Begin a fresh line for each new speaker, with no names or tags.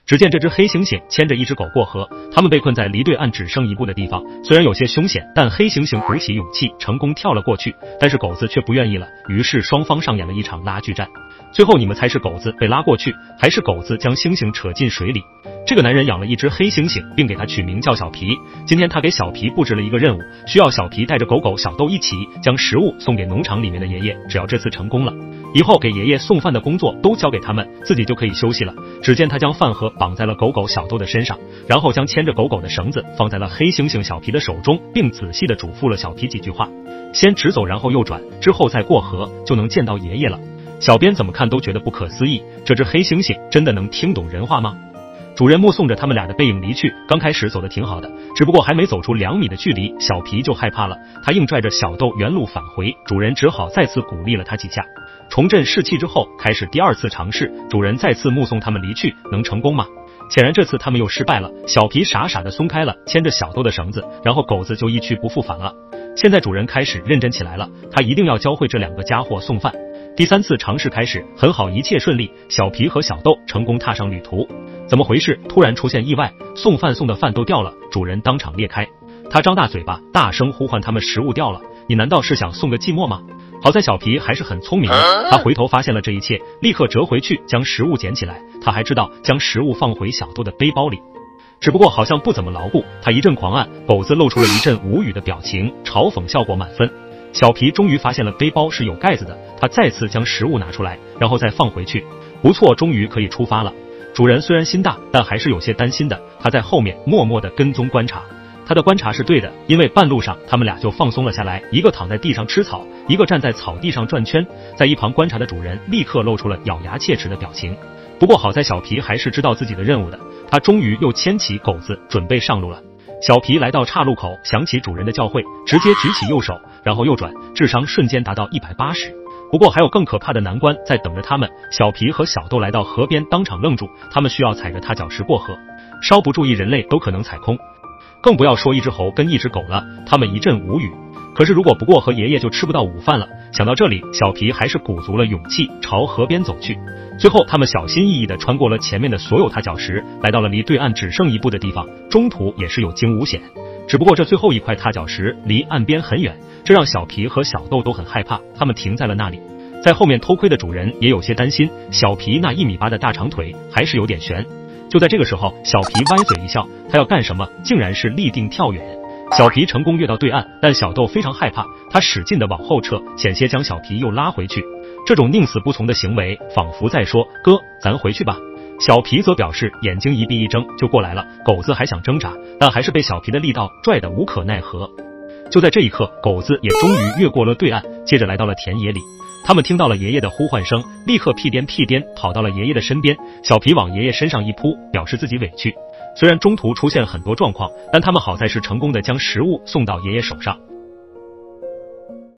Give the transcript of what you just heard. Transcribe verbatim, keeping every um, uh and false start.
只见这只黑猩猩牵着一只狗过河，他们被困在离对岸只剩一步的地方。虽然有些凶险，但黑猩猩鼓起勇气，成功跳了过去。但是狗子却不愿意了，于是双方上演了一场拉锯战。最后你们猜是狗子被拉过去，还是狗子将猩猩扯进水里？这个男人养了一只黑猩猩，并给它取名叫小皮。今天他给小皮布置了一个任务，需要小皮带着狗狗小豆一起将食物送给农场里面的爷爷。只要这次成功了，以后给爷爷送饭的工作都交给他们，自己就可以休息了。只见他将饭盒绑在了狗狗小豆的身上，然后将牵着狗狗的绳子放在了黑猩猩小皮的手中，并仔细地嘱咐了小皮几句话：先直走，然后右转，之后再过河，就能见到爷爷了。小编怎么看都觉得不可思议，这只黑猩猩真的能听懂人话吗？主人目送着他们俩的背影离去，刚开始走得挺好的，只不过还没走出两米的距离，小皮就害怕了，他硬拽着小豆原路返回，主人只好再次鼓励了他几下。重振士气之后，开始第二次尝试，主人再次目送他们离去，能成功吗？显然这次他们又失败了，小皮傻傻地松开了牵着小豆的绳子，然后狗子就一去不复返了。现在主人开始认真起来了，他一定要教会这两个家伙送饭。第三次尝试开始，很好，一切顺利，小皮和小豆成功踏上旅途。怎么回事？突然出现意外，送饭送的饭都掉了，主人当场裂开，他张大嘴巴，大声呼唤他们食物掉了，你难道是想送个寂寞吗？好在小皮还是很聪明的，他回头发现了这一切，立刻折回去将食物捡起来，他还知道将食物放回小豆的背包里，只不过好像不怎么牢固，他一阵狂按，狗子露出了一阵无语的表情，嘲讽效果满分。小皮终于发现了背包是有盖子的，他再次将食物拿出来，然后再放回去，不错，终于可以出发了。主人虽然心大，但还是有些担心的，他在后面默默地跟踪观察。他的观察是对的，因为半路上他们俩就放松了下来，一个躺在地上吃草，一个站在草地上转圈。在一旁观察的主人立刻露出了咬牙切齿的表情。不过好在小皮还是知道自己的任务的，他终于又牵起狗子准备上路了。小皮来到岔路口，想起主人的教诲，直接举起右手，然后右转，智商瞬间达到一百八十。不过还有更可怕的难关在等着他们。小皮和小豆来到河边，当场愣住，他们需要踩着踏脚石过河，稍不注意人类都可能踩空，更不要说一只猴跟一只狗了，他们一阵无语。可是如果不过河，爷爷就吃不到午饭了。想到这里，小皮还是鼓足了勇气朝河边走去。最后他们小心翼翼地穿过了前面的所有踏脚石，来到了离对岸只剩一步的地方，中途也是有惊无险。只不过这最后一块踏脚石离岸边很远，这让小皮和小豆都很害怕，他们停在了那里。在后面偷窥的主人也有些担心，小皮那一米八的大长腿还是有点悬。就在这个时候，小皮歪嘴一笑，他要干什么？竟然是立定跳远。小皮成功跃到对岸，但小豆非常害怕，他使劲地往后撤，险些将小皮又拉回去。这种宁死不从的行为，仿佛在说：哥，咱回去吧。小皮则表示眼睛一闭一睁就过来了。狗子还想挣扎，但还是被小皮的力道拽得无可奈何。就在这一刻，狗子也终于越过了对岸，接着来到了田野里。他们听到了爷爷的呼唤声，立刻屁颠屁颠跑到了爷爷的身边。小皮往爷爷身上一扑，表示自己委屈。虽然中途出现很多状况，但他们好在是成功的将食物送到爷爷手上。